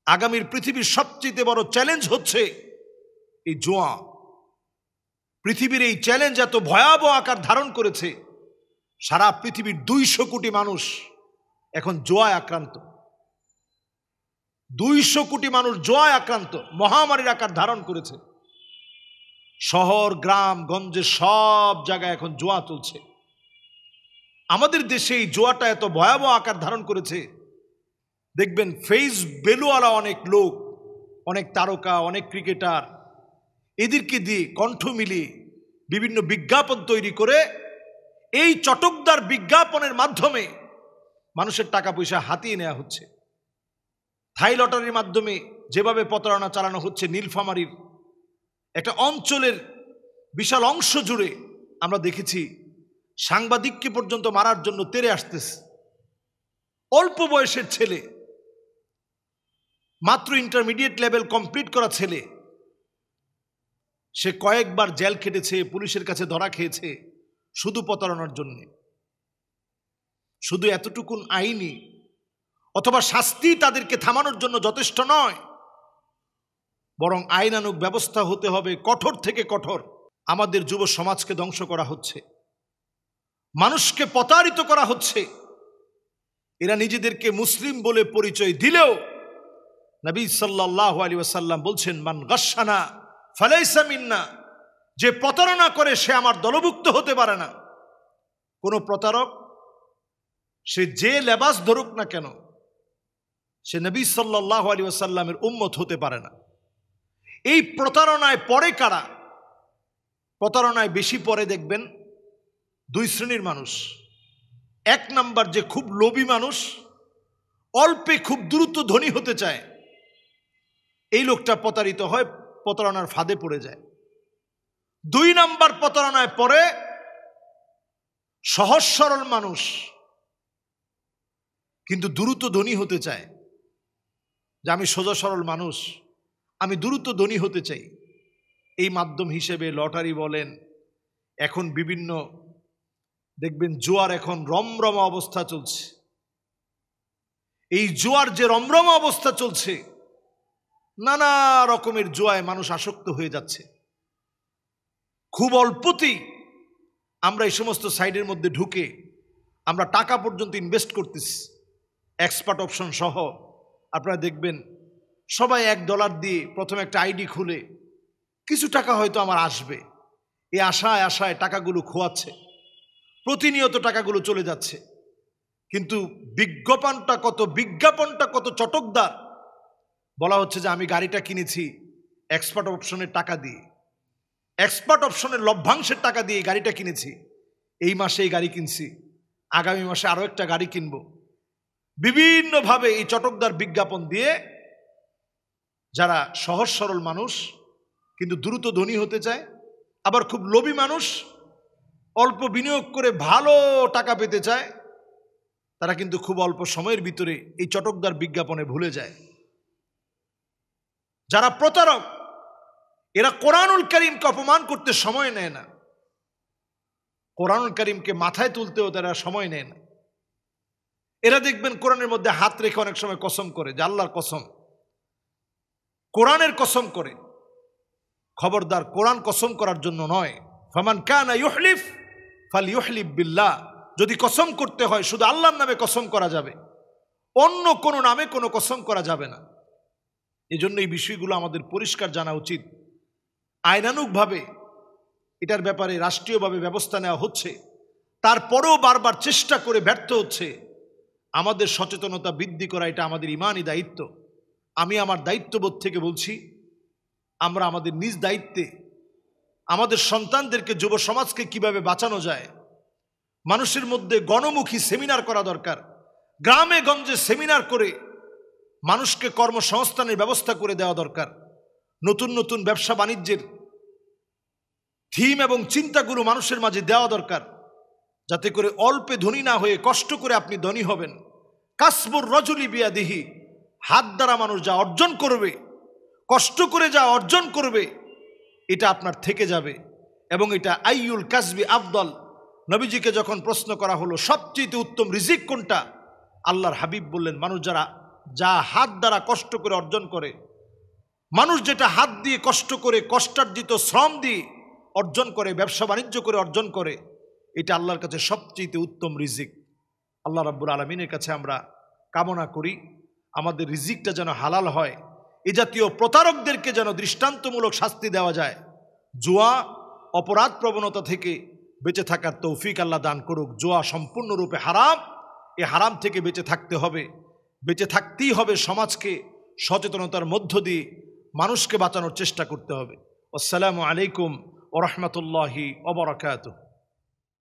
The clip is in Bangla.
আগামীর পৃথিবীর সবচেয়ে বড় চ্যালেঞ্জ হচ্ছে এই জুয়া। পৃথিবীর এই চ্যালেঞ্জ এত ভয়াবহ আকার ধারণ করেছে, সারা পৃথিবীর 200 কোটি মানুষ এখন জুয়ায় আক্রান্ত। 200 কোটি মানুষ জুয়ায় আক্রান্ত, মহামারীর আকার ধারণ করেছে। শহর গ্রাম গঞ্জে সব জায়গায় এখন জুয়া চলছে। আমাদের দেশে এই জুয়াটা এত ভয়াবহ আকার ধারণ করেছে, দেখবেন ফেস বেলুওয়ালা অনেক লোক, অনেক তারকা, অনেক ক্রিকেটার, এদেরকে দিয়ে কণ্ঠ মিলিয়ে বিভিন্ন বিজ্ঞাপন তৈরি করে এই চটকদার বিজ্ঞাপনের মাধ্যমে মানুষের টাকা পয়সা হাতিয়ে নেওয়া হচ্ছে। থাই লটারির মাধ্যমে যেভাবে প্রতারণা চালানো হচ্ছে, নীলফামারীর একটা অঞ্চলের বিশাল অংশ জুড়ে আমরা দেখেছি সাংবাদিককে পর্যন্ত মারার জন্য তেড়ে আসতেছে। অল্প বয়সের ছেলে, মাত্র ইন্টারমিডিয়েট লেভেল কমপ্লিট করা ছেলে, সে কয়েকবার জেল খেটেছে, পুলিশের কাছে ধরা খেয়েছে শুধু প্রতারণার জন্য। শুধু এতটুকুন আইনি অথবা শাস্তি তাদেরকে থামানোর জন্য যথেষ্ট নয়, বরং আইনানুগ ব্যবস্থা হতে হবে কঠোর থেকে কঠোর। আমাদের যুব সমাজকে ধ্বংস করা হচ্ছে, মানুষকে প্রতারিত করা হচ্ছে। এরা নিজেদেরকে মুসলিম বলে পরিচয় দিলেও নবী সাল্লাল্লাহু আলাইহি ওয়াসাল্লাম বলছেন, মান গাশশানা ফালাইসা মিন্না, যে প্রতারণা করে সে আমার দলভুক্ত হতে পারে না। কোন প্রতারক সে যে লেবাস ধরুক না কেন, সে নবী সাল্লাল্লাহু আলাইহি ওয়াসাল্লামের উম্মত হতে পারে না। এই প্রতারণায় পড়ে কারা? প্রতারণায় বেশি পড়ে দেখবেন 2 শ্রেণীর মানুষ। 1 নাম্বার, যে খুব লোভী মানুষ, অল্পে খুব দ্রুত ধনী হতে চায়, এই লোকটা প্রতারিত হয়, প্রতারণার ফাঁদে পড়ে যায়। 2 নাম্বার প্রতারণায় পড়ে সহজ সরল মানুষ, কিন্তু দ্রুত ধনী হতে চায়, যে আমি সোজা সরল মানুষ, আমি দ্রুত ধনী হতে চাই। এই মাধ্যম হিসেবে লটারি বলেন, এখন বিভিন্ন দেখবেন জুয়ার এখন রমরমা অবস্থা চলছে। এই জুয়ার যে রমরমা অবস্থা চলছে, নানা রকমের জুয়ায় মানুষ আসক্ত হয়ে যাচ্ছে। খুব অল্পতেই আমরা এই সমস্ত সাইডের মধ্যে ঢুকে আমরা টাকা পর্যন্ত ইনভেস্ট করতেছি, এক্সপার্ট অপশন সহ। আপনারা দেখবেন সবাই $1 দিয়ে প্রথমে একটা আইডি খুলে কিছু টাকা হয়তো আমার আসবে, এই আশায় আশায় টাকাগুলো খোয়াচ্ছে, প্রতিনিয়ত টাকাগুলো চলে যাচ্ছে। কিন্তু বিজ্ঞাপনটা কত চটকদার। বলা হচ্ছে যে আমি গাড়িটা কিনেছি এক্সপার্ট অপশনের টাকা দিয়ে, এক্সপার্ট অপশনের লভ্যাংশের টাকা দিয়ে গাড়িটা কিনেছি, এই মাসে এই গাড়ি কিনছি, আগামী মাসে আরো একটা গাড়ি কিনবো। বিভিন্নভাবে এই চটকদার বিজ্ঞাপন দিয়ে যারা সহজ সরল মানুষ কিন্তু দ্রুত ধনী হতে চায়, আবার খুব লোভী মানুষ অল্প বিনিয়োগ করে ভালো টাকা পেতে চায়, তারা কিন্তু খুব অল্প সময়ের ভিতরে এই চটকদার বিজ্ঞাপনে ভুলে যায়। যারা প্রতারক, এরা কোরআনুল কারীমকে অপমান করতে সময় নেয় না, কোরআনুল কারীমকে মাথায় তুলতেও তারা সময় নেয় না। এরা দেখবেন কোরআনের মধ্যে হাত রেখে অনেক সময় কসম করে যে আল্লাহর কসম, কোরআনের কসম করে। খবরদার, কোরআন কসম করার জন্য নয়। ফামান কানা ইউহলিফ ফালইউহলিফ বিল্লাহ, যদি কসম করতে হয় শুধু আল্লাহর নামে কসম করা যাবে, অন্য কোনো নামে কোনো কসম করা যাবে না। এজন্য এই বিষয়গুলো আমাদের পরিষ্কার জানা উচিত। আইনানুগভাবে এটার ব্যাপারে রাষ্ট্রীয়ভাবে ব্যবস্থা নেওয়া হচ্ছে, তারপরেও বারবার চেষ্টা করে ব্যর্থ হচ্ছে। আমাদের সচেতনতা বৃদ্ধি করা এটা আমাদের ইমানি দায়িত্ব। আমি আমার দায়িত্ববোধ থেকে বলছি, আমরা আমাদের নিজ দায়িত্বে আমাদের সন্তানদেরকে, যুব সমাজকে কিভাবে বাঁচানো যায়, মানুষের মধ্যে গণমুখী সেমিনার করা দরকার। গ্রামে গঞ্জে সেমিনার করে মানুষকে কর্মসংস্থানের ব্যবস্থা করে দেওয়া দরকার। নতুন নতুন ব্যবসা বাণিজ্যের থিম এবং চিন্তাগুলো মানুষের মাঝে দেওয়া দরকার, যাতে করে অল্পে ধনী না হয়ে কষ্ট করে আপনি ধনী হবেন। কাসবুর রজুলি বিয়াদিহি, হাত দ্বারা মানুষ যা অর্জন করবে, কষ্ট করে যা অর্জন করবে, এটা আপনার থেকে যাবে। এবং এটা আইয়ুল কাসবি আফদল, নবীজিকে যখন প্রশ্ন করা হলো সবচেয়ে উত্তম রিজিক কোনটা, আল্লাহর হাবিব বললেন মানুষ যারা যা হাত দ্বারা কষ্ট করে অর্জন করে, মানুষ যেটা হাত দিয়ে কষ্ট করে কষ্টার্জিত শ্রম দিয়ে অর্জন করে, ব্যবসা বাণিজ্য করে অর্জন করে, এটা আল্লাহর কাছে সবচেয়ে উত্তম রিজিক। আল্লাহ রাব্বুল আলামিনের কাছে আমরা কামনা করি আমাদের রিজিকটা যেন হালাল হয়, এ জাতীয় প্রতারকদেরকে যেন দৃষ্টান্তমূলক শাস্তি দেওয়া যায়, জুয়া অপরাধ প্রবণতা থেকে বেঁচে থাকার তৌফিক আল্লাহ দান করুক। জুয়া সম্পূর্ণরূপে হারাম, এ হারাম থেকে বেঁচে থাকতে হবে, বেঁচে থাকতেই হবে। সমাজকে সচেতনতার মধ্য দিয়ে মানুষকে বাঁচানোর চেষ্টা করতে হবে। আসসালামু আলাইকুম ওয়া রাহমাতুল্লাহি ওয়া বারাকাতুহু।